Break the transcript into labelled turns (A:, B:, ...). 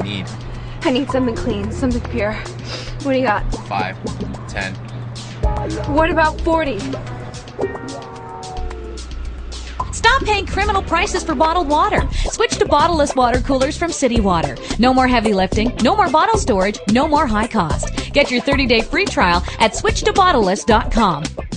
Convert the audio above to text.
A: need?
B: I need something clean, something pure. What do you got?
A: 5, 10.
B: What about 40?
C: Stop paying criminal prices for bottled water. Switch to bottleless water coolers from City Water. No more heavy lifting, no more bottle storage, no more high cost. Get your 30-day free trial at switchtobottleless.com.